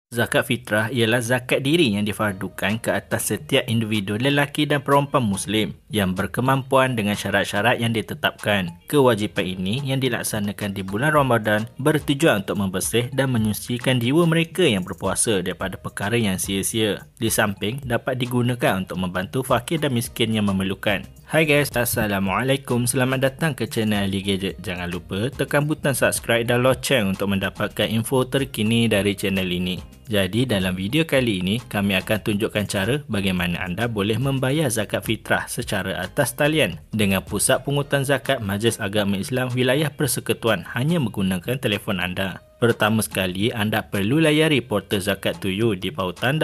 Zakat fitrah ialah zakat diri yang difardukan ke atas setiap individu lelaki dan perempuan Muslim yang berkemampuan dengan syarat-syarat yang ditetapkan. Kewajipan ini yang dilaksanakan di bulan Ramadan bertujuan untuk membersih dan menyucikan jiwa mereka yang berpuasa daripada perkara yang sia-sia. Di samping dapat digunakan untuk membantu fakir dan miskin yang memerlukan. Hai guys, Assalamualaikum. Selamat datang ke channel Ali Gadget. Jangan lupa tekan butang subscribe dan loceng untuk mendapatkan info terkini dari channel ini. Jadi dalam video kali ini, kami akan tunjukkan cara bagaimana anda boleh membayar zakat fitrah secara atas talian dengan Pusat Pungutan Zakat Majlis Agama Islam Wilayah Persekutuan hanya menggunakan telefon anda. Pertama sekali, anda perlu layari portal Zakat Tuju di pautan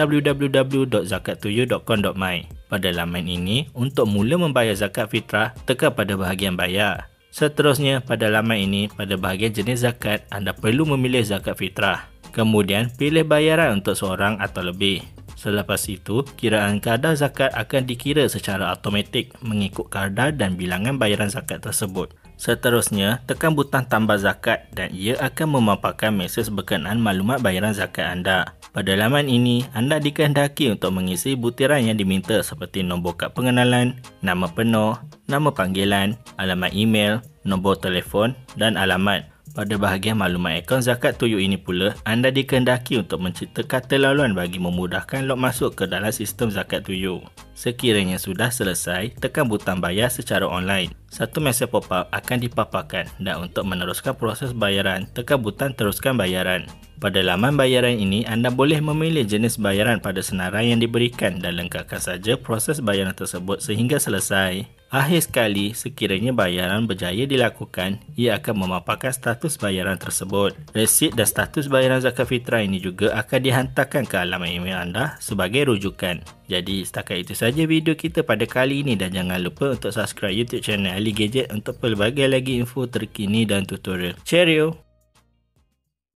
www.zakattuju.com.my. Pada laman ini, untuk mula membayar zakat fitrah, tekan pada bahagian bayar. Seterusnya, pada laman ini, pada bahagian jenis zakat, anda perlu memilih zakat fitrah. Kemudian, pilih bayaran untuk seorang atau lebih. Selepas itu, kiraan kadar zakat akan dikira secara automatik mengikut kadar dan bilangan bayaran zakat tersebut. Seterusnya, tekan butang tambah zakat dan ia akan memaparkan mesej berkenaan maklumat bayaran zakat anda. Pada laman ini, anda dikehendaki untuk mengisi butiran yang diminta seperti nombor kad pengenalan, nama penuh, nama panggilan, alamat email, nombor telefon dan alamat. Pada bahagian maklumat akaun zakat Tuju ini pula, anda dikehendaki untuk mencipta kata laluan bagi memudahkan log masuk ke dalam sistem zakat Tuju. Sekiranya sudah selesai, tekan butang bayar secara online. Satu mesej pop-up akan dipaparkan dan untuk meneruskan proses bayaran, tekan butang teruskan bayaran. Pada laman bayaran ini, anda boleh memilih jenis bayaran pada senarai yang diberikan dan lengkapkan saja proses bayaran tersebut sehingga selesai. Akhir sekali, sekiranya bayaran berjaya dilakukan, ia akan memaparkan status bayaran tersebut. Resit dan status bayaran zakat fitrah ini juga akan dihantarkan ke alamat email anda sebagai rujukan. Jadi, setakat itu saja video kita pada kali ini dan jangan lupa untuk subscribe YouTube channel Ali Gadget untuk pelbagai lagi info terkini dan tutorial. Cheerio!